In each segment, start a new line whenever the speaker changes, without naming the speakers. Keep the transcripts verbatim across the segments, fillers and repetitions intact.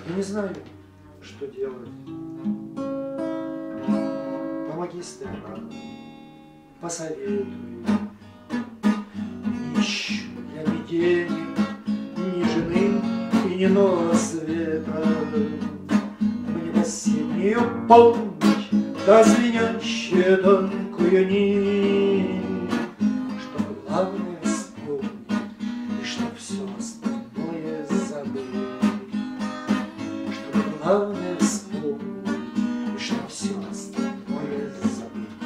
Я не знаю, что делать. Помоги, старина, посоветуй. Не ищу я ни денег, ни жены и ни нового света. Мне бы осеннюю полночь, да звенящая тонкую нить, чтобы главное вспомнить и чтоб все остальное забыть. Чтобы главное вспомнить и чтоб все остальное забыть.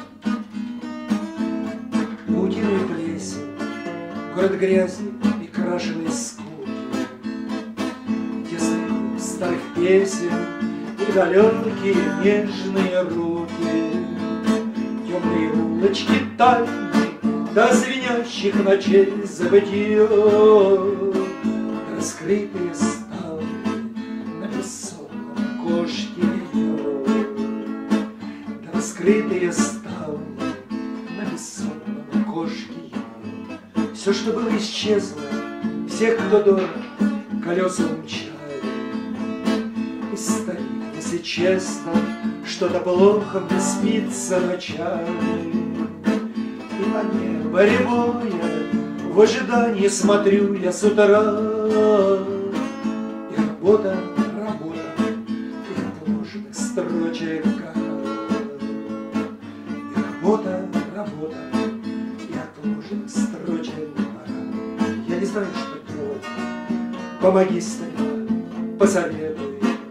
Паутиной плесень, город грязи и крашеной скуки, тесный старых песен и далекие нежные руки, темные улочки тайны до звенящих ночей забытье, раскрытые ставни на бессонном окошке ее, раскрытые ставни на бессонном окошке ее. Все, что было, исчезло, всех, кто дорог, колеса умчали. И старик, если честно, что-то плохо мне спится ночами. И на небо рябое в ожидании смотрю я с утра. И работа, работа, и отложенных строчек гора. И работа, работа, и отложенных строчек гора. Я не знаю, что делать. Помоги, старина, посоветуй.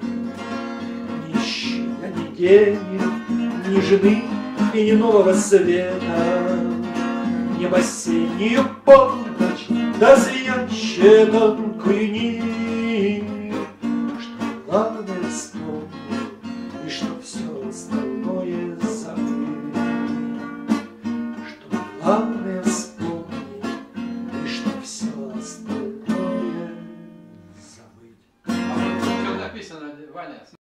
Ни денег, ни жены и ни нового света, ни в осеннюю полночь, да звенящая тонкую нить, что главное вспомнить и что все остальное забыть. Что главное вспомнить и что все остальное забыть.
А вот что написано, Ваня?